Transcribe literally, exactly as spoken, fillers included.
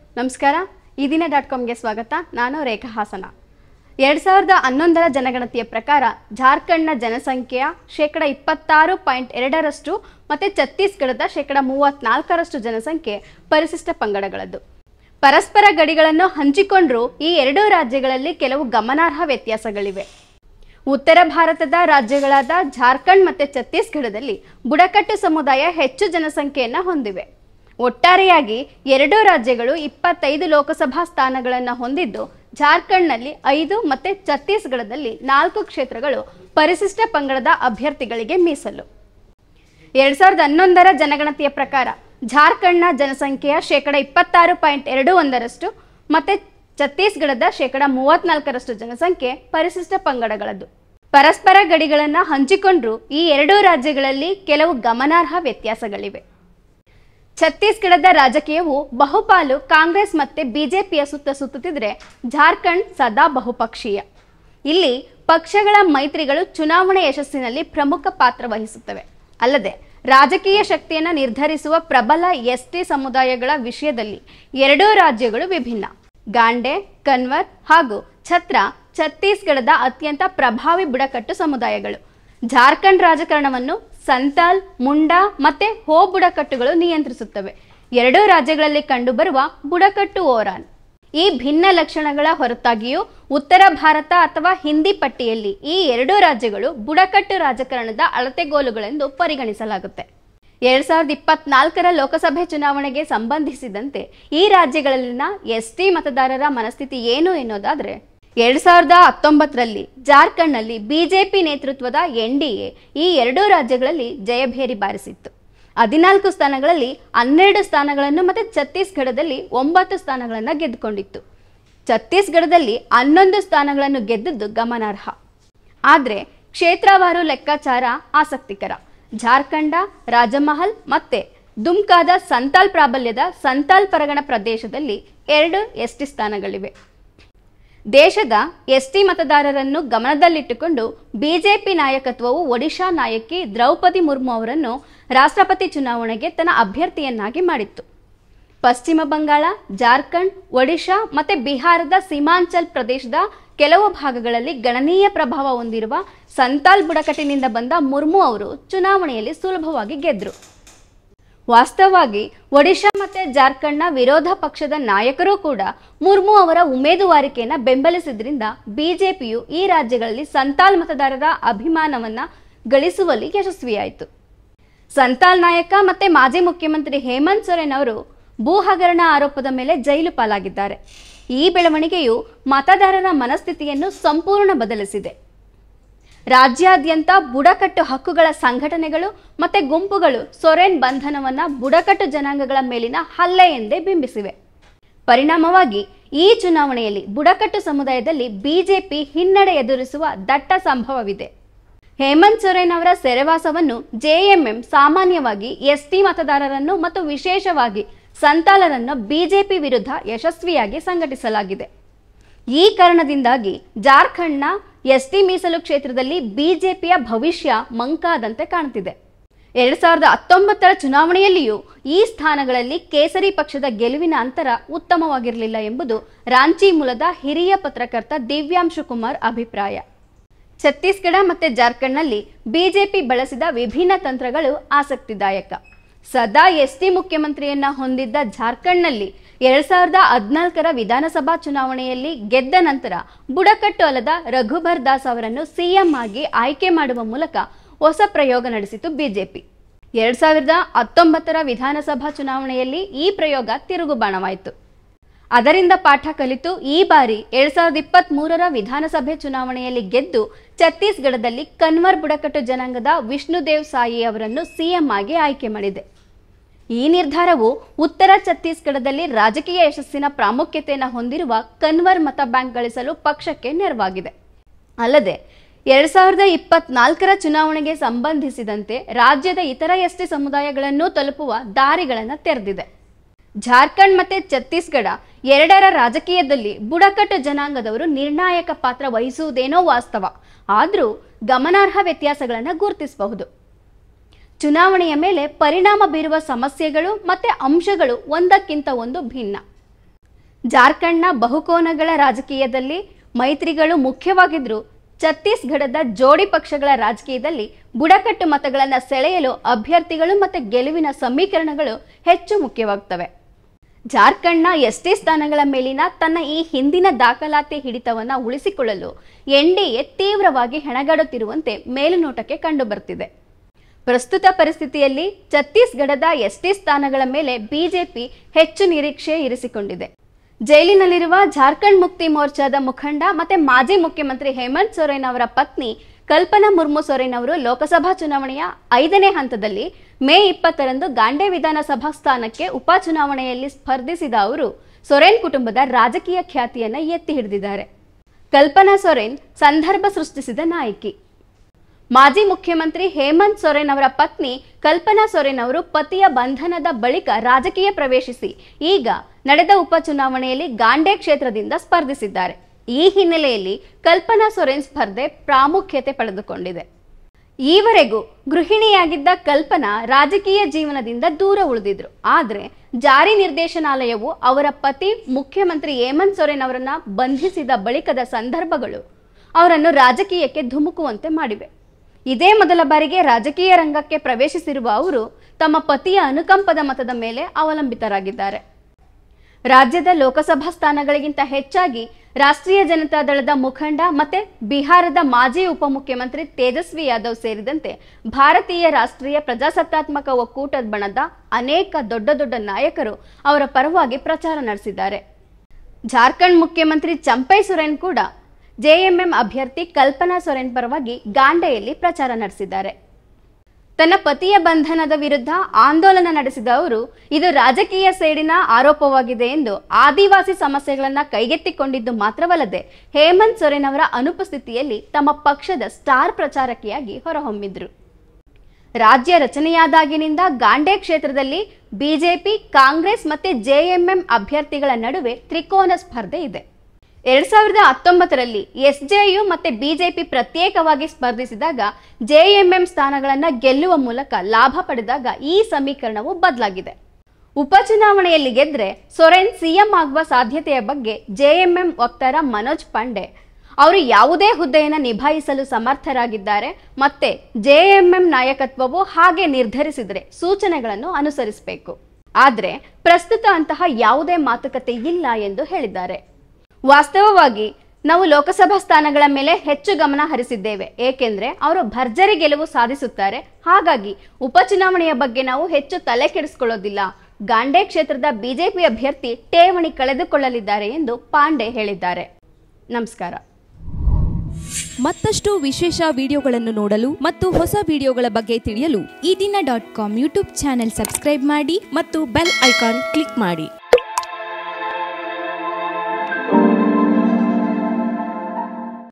ನಮಸ್ಕಾರ ಈ ದಿನ ಡಾಟ್ ಕಾಮ್ಗೆ ಸ್ವಾಗತ. ನಾನು ರೇಖಾ ಹಾಸನ. ಎರಡು ಸಾವಿರದ ಹನ್ನೊಂದರ ಜನಗಣತಿಯ ಪ್ರಕಾರ ಜಾರ್ಖಂಡ್ನ ಜನಸಂಖ್ಯೆಯ ಶೇಕಡ ಇಪ್ಪತ್ತಾರು ಪಾಯಿಂಟ್ ಎರಡರಷ್ಟು ಮತ್ತು ಛತ್ತೀಸ್ಗಢದ ಶೇಕಡ ಮೂವತ್ತ್ನಾಲ್ಕರಷ್ಟು ಜನಸಂಖ್ಯೆ ಪರಿಶಿಷ್ಟ ಪಂಗಡಗಳದ್ದು. ಪರಸ್ಪರ ಗಡಿಗಳನ್ನು ಹಂಚಿಕೊಂಡ್ರೂ ಈ ಎರಡೂ ರಾಜ್ಯಗಳಲ್ಲಿ ಕೆಲವು ಗಮನಾರ್ಹ ವ್ಯತ್ಯಾಸಗಳಿವೆ. ಉತ್ತರ ಭಾರತದ ರಾಜ್ಯಗಳಾದ ಜಾರ್ಖಂಡ್ ಮತ್ತು ಛತ್ತೀಸ್ಗಢದಲ್ಲಿ ಬುಡಕಟ್ಟು ಸಮುದಾಯ ಹೆಚ್ಚು ಜನಸಂಖ್ಯೆಯನ್ನು ಹೊಂದಿವೆ. ಒಟ್ಟಾರೆಯಾಗಿ ಎರಡೂ ರಾಜ್ಯಗಳು ಇಪ್ಪತ್ತೈದು ಲೋಕಸಭಾ ಸ್ಥಾನಗಳನ್ನು ಹೊಂದಿದ್ದು, ಜಾರ್ಖಂಡ್ನಲ್ಲಿ ಐದು ಮತ್ತು ಛತ್ತೀಸ್ಗಢದಲ್ಲಿ ನಾಲ್ಕು ಕ್ಷೇತ್ರಗಳು ಪರಿಶಿಷ್ಟ ಪಂಗಡದ ಅಭ್ಯರ್ಥಿಗಳಿಗೆ ಮೀಸಲು. ಎರಡು ಸಾವಿರದ ಹನ್ನೊಂದರ ಜನಗಣತಿಯ ಪ್ರಕಾರ ಜಾರ್ಖಂಡ್ನ ಜನಸಂಖ್ಯೆಯ ಶೇಕಡ ಇಪ್ಪತ್ತಾರು ಪಾಯಿಂಟ್ ಎರಡು ಒಂದರಷ್ಟು ಮತ್ತು ಛತ್ತೀಸ್ಗಢದ ಶೇಕಡ ಮೂವತ್ತ್ನಾಲ್ಕರಷ್ಟು ಜನಸಂಖ್ಯೆ ಪರಿಶಿಷ್ಟ ಪಂಗಡಗಳದ್ದು. ಪರಸ್ಪರ ಗಡಿಗಳನ್ನು ಹಂಚಿಕೊಂಡ್ರೂ ಈ ಎರಡೂ ರಾಜ್ಯಗಳಲ್ಲಿ ಕೆಲವು ಗಮನಾರ್ಹ ವ್ಯತ್ಯಾಸಗಳಿವೆ. ಛತ್ತೀಸ್ಗಢದ ರಾಜಕೀಯವು ಬಹುಪಾಲು ಕಾಂಗ್ರೆಸ್ ಮತ್ತು ಬಿಜೆಪಿಯ ಸುತ್ತ ಸುತ್ತುತ್ತಿದ್ರೆ, ಜಾರ್ಖಂಡ್ ಸದಾ ಬಹುಪಕ್ಷೀಯ. ಇಲ್ಲಿ ಪಕ್ಷಗಳ ಮೈತ್ರಿಗಳು ಚುನಾವಣೆ ಯಶಸ್ಸಿನಲ್ಲಿ ಪ್ರಮುಖ ಪಾತ್ರ ವಹಿಸುತ್ತವೆ. ಅಲ್ಲದೆ ರಾಜಕೀಯ ಶಕ್ತಿಯನ್ನು ನಿರ್ಧರಿಸುವ ಪ್ರಬಲ ಎಸ್ ಟಿ ಸಮುದಾಯಗಳ ವಿಷಯದಲ್ಲಿ ಎರಡೂ ರಾಜ್ಯಗಳು ವಿಭಿನ್ನ. ಗಾಂಡೆ, ಕನ್ವರ್ ಹಾಗೂ ಛತ್ರ ಛತ್ತೀಸ್ಗಢದ ಅತ್ಯಂತ ಪ್ರಭಾವಿ ಬುಡಕಟ್ಟು ಸಮುದಾಯಗಳು. ಜಾರ್ಖಂಡ್ ರಾಜಕಾರಣವನ್ನು ಸಂತಾಲ್, ಮುಂಡಾ ಮತ್ತೆ ಹೋ ಬುಡಕಟ್ಟುಗಳು ನಿಯಂತ್ರಿಸುತ್ತವೆ. ಎರಡೂ ರಾಜ್ಯಗಳಲ್ಲಿ ಕಂಡುಬರುವ ಬುಡಕಟ್ಟು ಓರಾನ್. ಈ ಭಿನ್ನ ಲಕ್ಷಣಗಳ ಹೊರತಾಗಿಯೂ ಉತ್ತರ ಭಾರತ ಅಥವಾ ಹಿಂದಿ ಪಟ್ಟಿಯಲ್ಲಿ ಈ ಎರಡೂ ರಾಜ್ಯಗಳು ಬುಡಕಟ್ಟು ರಾಜಕಾರಣದ ಅಳತೆಗೋಲುಗಳೆಂದು ಪರಿಗಣಿಸಲಾಗುತ್ತೆ. ಎರಡ್ ಸಾವಿರದ ಇಪ್ಪತ್ನಾಲ್ಕರ ಲೋಕಸಭೆ ಚುನಾವಣೆಗೆ ಸಂಬಂಧಿಸಿದಂತೆ ಈ ರಾಜ್ಯಗಳಲ್ಲಿನ ಎಸ್ ಟಿ ಮತದಾರರ ಮನಸ್ಥಿತಿ ಏನು ಎನ್ನುವುದಾದ್ರೆ, ಎರಡ್ ಸಾವಿರದ ಹತ್ತೊಂಬತ್ತರಲ್ಲಿ ಜಾರ್ಖಂಡ್ನಲ್ಲಿ ಬಿಜೆಪಿ ನೇತೃತ್ವದ ಎನ್ ಡಿ ಎ ಈ ಎರಡೂ ರಾಜ್ಯಗಳಲ್ಲಿ ಜಯಭೇರಿ ಬಾರಿಸಿತ್ತು. ಹದಿನಾಲ್ಕು ಸ್ಥಾನಗಳಲ್ಲಿ ಹನ್ನೆರಡು ಸ್ಥಾನಗಳನ್ನು ಮತ್ತು ಛತ್ತೀಸ್ಗಢದಲ್ಲಿ ಒಂಬತ್ತು ಸ್ಥಾನಗಳನ್ನು ಗೆದ್ದುಕೊಂಡಿತ್ತು. ಛತ್ತೀಸ್ಗಢದಲ್ಲಿ ಹನ್ನೊಂದು ಸ್ಥಾನಗಳನ್ನು ಗೆದ್ದದ್ದು ಗಮನಾರ್ಹ. ಆದರೆ ಕ್ಷೇತ್ರವಾರು ಲೆಕ್ಕಾಚಾರ ಆಸಕ್ತಿಕರ. ಜಾರ್ಖಂಡ, ರಾಜಮಹಲ್ ಮತ್ತೆ ದುಮ್ಕಾದ ಸಂತಾಲ್ ಪ್ರಾಬಲ್ಯದ ಸಂತಾಲ್ ಪರಗಣ ಪ್ರದೇಶದಲ್ಲಿ ಎರಡು ಎಸ್ ಟಿ ಸ್ಥಾನಗಳಿವೆ. ದೇಶದ ಎಸ್ ಟಿ ಮತದಾರರನ್ನು ಗಮನದಲ್ಲಿಟ್ಟುಕೊಂಡು ಬಿಜೆಪಿ ನಾಯಕತ್ವವು ಒಡಿಶಾ ನಾಯಕಿ ದ್ರೌಪದಿ ಮುರ್ಮು ಅವರನ್ನು ರಾಷ್ಟ್ರಪತಿ ಚುನಾವಣೆಗೆ ತನ್ನ ಅಭ್ಯರ್ಥಿಯನ್ನಾಗಿ ಮಾಡಿತ್ತು. ಪಶ್ಚಿಮ ಬಂಗಾಳ, ಜಾರ್ಖಂಡ್, ಒಡಿಶಾ ಮತ್ತು ಬಿಹಾರದ ಸೀಮಾಂಚಲ್ ಪ್ರದೇಶದ ಕೆಲವು ಭಾಗಗಳಲ್ಲಿ ಗಣನೀಯ ಪ್ರಭಾವ ಹೊಂದಿರುವ ಸಂತಾಲ್ ಬುಡಕಟ್ಟಿನಿಂದ ಬಂದ ಮುರ್ಮು ಅವರು ಚುನಾವಣೆಯಲ್ಲಿ ಸುಲಭವಾಗಿ ಗೆದ್ದರು. ವಾಸ್ತವವಾಗಿ ಒಡಿಶಾ ಮತ್ತು ಜಾರ್ಖಂಡ್ನ ವಿರೋಧ ಪಕ್ಷದ ನಾಯಕರೂ ಕೂಡ ಮುರ್ಮು ಅವರ ಉಮೇದುವಾರಿಕೆಯನ್ನು ಬೆಂಬಲಿಸಿದ್ರಿಂದ ಬಿಜೆಪಿಯು ಈ ರಾಜ್ಯಗಳಲ್ಲಿ ಸಂತಾಲ್ ಮತದಾರರ ಅಭಿಮಾನವನ್ನು ಗಳಿಸುವಲ್ಲಿ ಯಶಸ್ವಿಯಾಯಿತು. ಸಂತಾಲ್ ನಾಯಕ ಮತ್ತು ಮಾಜಿ ಮುಖ್ಯಮಂತ್ರಿ ಹೇಮಂತ್ ಸೊರೇನ್ ಅವರು ಭೂ ಹಗರಣ ಆರೋಪದ ಮೇಲೆ ಜೈಲು ಪಾಲಾಗಿದ್ದಾರೆ. ಈ ಬೆಳವಣಿಗೆಯು ಮತದಾರರ ಮನಸ್ಥಿತಿಯನ್ನು ಸಂಪೂರ್ಣ ಬದಲಿಸಿದೆ. ರಾಜ್ಯಾದ್ಯಂತ ಬುಡಕಟ್ಟು ಹಕ್ಕುಗಳ ಸಂಘಟನೆಗಳು ಮತ್ತು ಗುಂಪುಗಳು ಸೊರೇನ್ ಬಂಧನವನ್ನು ಬುಡಕಟ್ಟು ಜನಾಂಗಗಳ ಮೇಲಿನ ಹಲ್ಲೆ ಎಂದೇ ಬಿಂಬಿಸಿವೆ. ಪರಿಣಾಮವಾಗಿ ಈ ಚುನಾವಣೆಯಲ್ಲಿ ಬುಡಕಟ್ಟು ಸಮುದಾಯದಲ್ಲಿ ಬಿಜೆಪಿ ಹಿನ್ನಡೆ ಎದುರಿಸುವ ದಟ್ಟ ಸಂಭವವಿದೆ. ಹೇಮಂತ್ ಸೊರೇನ್ ಅವರ ಸೆರೆವಾಸವನ್ನು ಜೆ ಎಂ ಎಂ ಸಾಮಾನ್ಯವಾಗಿ ಎಸ್ ಟಿ ಮತದಾರರನ್ನು ಮತ್ತು ವಿಶೇಷವಾಗಿ ಸಂತಾಲರನ್ನು ಬಿಜೆಪಿ ವಿರುದ್ಧ ಯಶಸ್ವಿಯಾಗಿ ಸಂಘಟಿಸಲಾಗಿದೆ. ಈ ಕಾರಣದಿಂದಾಗಿ ಜಾರ್ಖಂಡ್ನ ಎಸ್ ಟಿ ಮೀಸಲು ಕ್ಷೇತ್ರದಲ್ಲಿ ಬಿಜೆಪಿಯ ಭವಿಷ್ಯ ಮಂಕಾದಂತೆ ಕಾಣುತ್ತಿದೆ. ಎರಡ್ ಸಾವಿರದ ಹತ್ತೊಂಬತ್ತರ ಚುನಾವಣೆಯಲ್ಲಿಯೂ ಈ ಸ್ಥಾನಗಳಲ್ಲಿ ಕೇಸರಿ ಪಕ್ಷದ ಗೆಲುವಿನ ಅಂತರ ಉತ್ತಮವಾಗಿರಲಿಲ್ಲ ಎಂಬುದು ರಾಂಚಿ ಮೂಲದ ಹಿರಿಯ ಪತ್ರಕರ್ತ ದಿವ್ಯಾಂಶು ಕುಮಾರ್ ಅಭಿಪ್ರಾಯ. ಛತ್ತೀಸ್ಗಢ ಮತ್ತು ಜಾರ್ಖಂಡ್ನಲ್ಲಿ ಬಿಜೆಪಿ ಬಳಸಿದ ವಿಭಿನ್ನ ತಂತ್ರಗಳು ಆಸಕ್ತಿದಾಯಕ. ಸದಾ ಎಸ್ ಟಿ ಮುಖ್ಯಮಂತ್ರಿಯನ್ನ ಹೊಂದಿದ್ದ ಜಾರ್ಖಂಡ್ನಲ್ಲಿ ಎರಡ್ ಸಾವಿರದ ಹದಿನಾಲ್ಕರ ವಿಧಾನಸಭಾ ಚುನಾವಣೆಯಲ್ಲಿ ಗೆದ್ದ ನಂತರ ಬುಡಕಟ್ಟು ಅಲ್ಲದ ರಘುಬರ್ ದಾಸ್ ಅವರನ್ನು ಸಿಎಂ ಆಗಿ ಆಯ್ಕೆ ಮಾಡುವ ಮೂಲಕ ಹೊಸ ಪ್ರಯೋಗ ನಡೆಸಿತು ಬಿಜೆಪಿ. ಎರಡ್ ಸಾವಿರದ ಹತ್ತೊಂಬತ್ತರ ವಿಧಾನಸಭಾ ಚುನಾವಣೆಯಲ್ಲಿ ಈ ಪ್ರಯೋಗ ತಿರುಗುಬಾಣವಾಯಿತು. ಅದರಿಂದ ಪಾಠ ಕಲಿತು ಈ ಬಾರಿ ಎರಡ್ ಸಾವಿರದ ಇಪ್ಪತ್ತ್ ಮೂರರ ವಿಧಾನಸಭೆ ಚುನಾವಣೆಯಲ್ಲಿ ಗೆದ್ದು ಛತ್ತೀಸ್ಗಢದಲ್ಲಿ ಕನ್ವರ್ ಬುಡಕಟ್ಟು ಜನಾಂಗದ ವಿಷ್ಣುದೇವ್ ಸಾಯಿ ಅವರನ್ನು ಸಿಎಂ ಆಗಿ ಆಯ್ಕೆ ಮಾಡಿದೆ. ಈ ನಿರ್ಧಾರವು ಉತ್ತರ ಛತ್ತೀಸ್ಗಢದಲ್ಲಿ ರಾಜಕೀಯ ಯಶಸ್ಸಿನ ಪ್ರಾಮುಖ್ಯತೆಯನ್ನು ಹೊಂದಿರುವ ಕನ್ವರ್ ಮತ ಬ್ಯಾಂಕ್ ಗಳಿಸಲು ಪಕ್ಷಕ್ಕೆ ನೆರವಾಗಿದೆ. ಅಲ್ಲದೆ ಎರಡ್ ಸಾವಿರದ ಇಪ್ಪತ್ನಾಲ್ಕರ ಚುನಾವಣೆಗೆ ಸಂಬಂಧಿಸಿದಂತೆ ರಾಜ್ಯದ ಇತರ ಎಸ್ ಟಿ ಸಮುದಾಯಗಳನ್ನು ತಲುಪುವ ದಾರಿಗಳನ್ನು ತೆರೆದಿದೆ. ಜಾರ್ಖಂಡ್ ಮತ್ತು ಛತ್ತೀಸ್ಗಢ ಎರಡರ ರಾಜಕೀಯದಲ್ಲಿ ಬುಡಕಟ್ಟು ಜನಾಂಗದವರು ನಿರ್ಣಾಯಕ ಪಾತ್ರ ವಹಿಸುವುದೇನೋ ವಾಸ್ತವ. ಆದರೂ ಗಮನಾರ್ಹ ವ್ಯತ್ಯಾಸಗಳನ್ನು ಗುರುತಿಸಬಹುದು. ಚುನಾವಣೆಯ ಮೇಲೆ ಪರಿಣಾಮ ಬೀರುವ ಸಮಸ್ಯೆಗಳು ಮತ್ತು ಅಂಶಗಳು ಒಂದಕ್ಕಿಂತ ಒಂದು ಭಿನ್ನ. ಜಾರ್ಖಂಡ್ನ ಬಹುಕೋನಗಳ ರಾಜಕೀಯದಲ್ಲಿ ಮೈತ್ರಿಗಳು ಮುಖ್ಯವಾಗಿದ್ರು ಛತ್ತೀಸ್ಗಢದ ಜೋಡಿ ಪಕ್ಷಗಳ ರಾಜಕೀಯದಲ್ಲಿ ಬುಡಕಟ್ಟು ಮತಗಳನ್ನು ಸೆಳೆಯಲು ಅಭ್ಯರ್ಥಿಗಳು ಮತ್ತು ಗೆಲುವಿನ ಸಮೀಕರಣಗಳು ಹೆಚ್ಚು ಮುಖ್ಯವಾಗುತ್ತವೆ. ಜಾರ್ಖಂಡ್ನ ಎಸ್ಟಿ ಸ್ಥಾನಗಳ ಮೇಲಿನ ತನ್ನ ಈ ಹಿಂದಿನ ದಾಖಲಾತಿ ಹಿಡಿತವನ್ನು ಉಳಿಸಿಕೊಳ್ಳಲು ಎನ್ಡಿಎ ತೀವ್ರವಾಗಿ ಹೆಣಗಾಡುತ್ತಿರುವಂತೆ ಮೇಲುನೋಟಕ್ಕೆ ಕಂಡುಬರುತ್ತಿದೆ. ಪ್ರಸ್ತುತ ಪರಿಸ್ಥಿತಿಯಲ್ಲಿ ಛತ್ತೀಸ್ಗಢದ ಎಸ್ಟಿ ಸ್ಥಾನಗಳ ಮೇಲೆ ಬಿಜೆಪಿ ಹೆಚ್ಚು ನಿರೀಕ್ಷೆ ಇರಿಸಿಕೊಂಡಿದೆ. ಜೈಲಿನಲ್ಲಿರುವ ಜಾರ್ಖಂಡ್ ಮುಕ್ತಿ ಮೋರ್ಚಾದ ಮುಖಂಡ ಮತ್ತೆ ಮಾಜಿ ಮುಖ್ಯಮಂತ್ರಿ ಹೇಮಂತ್ ಸೊರೇನ್ ಅವರ ಪತ್ನಿ ಕಲ್ಪನಾ ಮುರ್ಮು ಸೊರೇನ್ ಅವರು ಲೋಕಸಭಾ ಚುನಾವಣೆಯ ಐದನೇ ಹಂತದಲ್ಲಿ ಮೇ ಇಪ್ಪತ್ತರಂದು ಗಾಂಡೆ ವಿಧಾನಸಭಾ ಸ್ಥಾನಕ್ಕೆ ಉಪಚುನಾವಣೆಯಲ್ಲಿ ಸ್ಪರ್ಧಿಸಿದ ಅವರು ಸೊರೇನ್ ಕುಟುಂಬದ ರಾಜಕೀಯ ಖ್ಯಾತಿಯನ್ನ ಎತ್ತಿ ಹಿಡಿದಿದ್ದಾರೆ. ಕಲ್ಪನಾ ಸೊರೇನ್ ಸಂದರ್ಭ ಸೃಷ್ಟಿಸಿದ ನಾಯಕಿ. ಮಾಜಿ ಮುಖ್ಯಮಂತ್ರಿ ಹೇಮಂತ್ ಸೊರೇನ್ ಅವರ ಪತ್ನಿ ಕಲ್ಪನಾ ಸೊರೇನ್ ಅವರು ಪತಿಯ ಬಂಧನದ ಬಳಿಕ ರಾಜಕೀಯ ಪ್ರವೇಶಿಸಿ ಈಗ ನಡೆದ ಉಪಚುನಾವಣೆಯಲ್ಲಿ ಗಾಂಡೆ ಕ್ಷೇತ್ರದಿಂದ ಸ್ಪರ್ಧಿಸಿದ್ದಾರೆ. ಈ ಹಿನ್ನೆಲೆಯಲ್ಲಿ ಕಲ್ಪನಾ ಸೊರೇನ್ ಸ್ಪರ್ಧೆ ಪ್ರಾಮುಖ್ಯತೆ ಪಡೆದುಕೊಂಡಿದೆ. ಈವರೆಗೂ ಗೃಹಿಣಿಯಾಗಿದ್ದ ಕಲ್ಪನಾ ರಾಜಕೀಯ ಜೀವನದಿಂದ ದೂರ ಉಳಿದಿದ್ರು. ಆದರೆ ಜಾರಿ ನಿರ್ದೇಶನಾಲಯವು ಅವರ ಪತಿ ಮುಖ್ಯಮಂತ್ರಿ ಹೇಮಂತ್ ಸೊರೇನ್ ಅವರನ್ನ ಬಂಧಿಸಿದ ಬಳಿಕದ ಸಂದರ್ಭಗಳು ಅವರನ್ನು ರಾಜಕೀಯಕ್ಕೆ ಧುಮುಕುವಂತೆ ಮಾಡಿವೆ. ಇದೇ ಮೊದಲ ಬಾರಿಗೆ ರಾಜಕೀಯ ರಂಗಕ್ಕೆ ಪ್ರವೇಶಿಸಿರುವ ಅವರು ತಮ್ಮ ಪತಿಯ ಅನುಕಂಪದ ಮತದ ಮೇಲೆ ಅವಲಂಬಿತರಾಗಿದ್ದಾರೆ. ರಾಜ್ಯದ ಲೋಕಸಭಾ ಸ್ಥಾನಗಳಿಗಿಂತ ಹೆಚ್ಚಾಗಿ ರಾಷ್ಟ್ರೀಯ ಜನತಾ ದಳದ ಮುಖಂಡ ಮತ್ತೆ ಬಿಹಾರದ ಮಾಜಿ ಉಪಮುಖ್ಯಮಂತ್ರಿ ತೇಜಸ್ವಿ ಯಾದವ್ ಸೇರಿದಂತೆ ಭಾರತೀಯ ರಾಷ್ಟ್ರೀಯ ಪ್ರಜಾಸತ್ತಾತ್ಮಕ ಒಕ್ಕೂಟದ ಬಣದ ಅನೇಕ ದೊಡ್ಡ ದೊಡ್ಡ ನಾಯಕರು ಅವರ ಪರವಾಗಿ ಪ್ರಚಾರ ನಡೆಸಿದ್ದಾರೆ. ಜಾರ್ಖಂಡ್ ಮುಖ್ಯಮಂತ್ರಿ ಚಂಪೈ ಸೊರೇನ್ ಕೂಡ ಜೆಎಂಎಂ ಅಭ್ಯರ್ಥಿ ಕಲ್ಪನಾ ಸೊರೇನ್ ಪರವಾಗಿ ಗಾಂಡೆಯಲ್ಲಿ ಪ್ರಚಾರ ನಡೆಸಿದ್ದಾರೆ. ತನ್ನ ಪತಿಯ ಬಂಧನದ ವಿರುದ್ಧ ಆಂದೋಲನ ನಡೆಸಿದ ಅವರು ಇದು ರಾಜಕೀಯ ಸೇಡಿನ ಆರೋಪವಾಗಿದೆ ಎಂದು ಆದಿವಾಸಿ ಸಮಸ್ಯೆಗಳನ್ನು ಕೈಗೆತ್ತಿಕೊಂಡಿದ್ದು ಮಾತ್ರವಲ್ಲದೆ ಹೇಮಂತ್ ಸೊರೇನ್ ಅವರ ಅನುಪಸ್ಥಿತಿಯಲ್ಲಿ ತಮ್ಮ ಪಕ್ಷದ ಸ್ಟಾರ್ ಪ್ರಚಾರಕಿಯಾಗಿ ಹೊರಹೊಮ್ಮಿದ್ರು. ರಾಜ್ಯ ರಚನೆಯಾದಾಗಿನಿಂದ ಗಾಂಡೆ ಕ್ಷೇತ್ರದಲ್ಲಿ ಬಿಜೆಪಿ, ಕಾಂಗ್ರೆಸ್ ಮತ್ತೆ ಜೆಎಂಎಂ ಅಭ್ಯರ್ಥಿಗಳ ನಡುವೆ ತ್ರಿಕೋನ ಸ್ಪರ್ಧೆ ಇದೆ. ಎರಡ್ ಸಾವಿರದ ಹತ್ತೊಂಬತ್ತರಲ್ಲಿ ಎಸ್ಜೆಯು ಮತ್ತೆ ಬಿಜೆಪಿ ಪ್ರತ್ಯೇಕವಾಗಿ ಸ್ಪರ್ಧಿಸಿದಾಗ ಜೆಎಂಎಂ ಸ್ಥಾನಗಳನ್ನು ಗೆಲ್ಲುವ ಮೂಲಕ ಲಾಭ ಪಡೆದಾಗ ಈ ಸಮೀಕರಣವು ಬದಲಾಗಿದೆ. ಉಪಚುನಾವಣೆಯಲ್ಲಿ ಗೆದ್ರೆ ಸೊರೇನ್ ಸಿಎಂ ಆಗುವ ಸಾಧ್ಯತೆಯ ಬಗ್ಗೆ ಜೆಎಂಎಂ ವಕ್ತಾರ ಮನೋಜ್ ಪಾಂಡೆ ಅವರು ಯಾವುದೇ ಹುದ್ದೆಯನ್ನು ನಿಭಾಯಿಸಲು ಸಮರ್ಥರಾಗಿದ್ದಾರೆ ಮತ್ತೆ ಜೆಎಂಎಂ ನಾಯಕತ್ವವು ಹಾಗೆ ನಿರ್ಧರಿಸಿದರೆ ಸೂಚನೆಗಳನ್ನು ಅನುಸರಿಸಬೇಕು. ಆದರೆ ಪ್ರಸ್ತುತ ಅಂತಹ ಯಾವುದೇ ಮಾತುಕತೆ ಇಲ್ಲ ಎಂದು ಹೇಳಿದ್ದಾರೆ. ವಾಸ್ತವವಾಗಿ ನಾವು ಲೋಕಸಭಾ ಸ್ಥಾನಗಳ ಮೇಲೆ ಹೆಚ್ಚು ಗಮನ ಹರಿಸಿದ್ದೇವೆ, ಏಕೆಂದ್ರೆ ಅವರು ಭರ್ಜರಿ ಗೆಲುವು ಸಾಧಿಸುತ್ತಾರೆ. ಹಾಗಾಗಿ ಉಪಚುನಾವಣೆಯ ಬಗ್ಗೆ ನಾವು ಹೆಚ್ಚು ತಲೆ ಕೆಡಿಸಿಕೊಳ್ಳೋದಿಲ್ಲ. ಗಾಂಡೆ ಕ್ಷೇತ್ರದ ಬಿಜೆಪಿ ಅಭ್ಯರ್ಥಿ ಠೇವಣಿ ಕಳೆದುಕೊಳ್ಳಲಿದ್ದಾರೆ ಎಂದು ಪಾಂಡೆ ಹೇಳಿದ್ದಾರೆ. ನಮಸ್ಕಾರ. ಮತ್ತಷ್ಟು ವಿಶೇಷ ವಿಡಿಯೋಗಳನ್ನು ನೋಡಲು ಮತ್ತು ಹೊಸ ವಿಡಿಯೋಗಳ ಬಗ್ಗೆ ತಿಳಿಯಲು Ee Dina dot com YouTube channel subscribe ಮಾಡಿ ಮತ್ತು ಬೆಲ್ ಐಕಾನ್ ಕ್ಲಿಕ್ ಮಾಡಿ.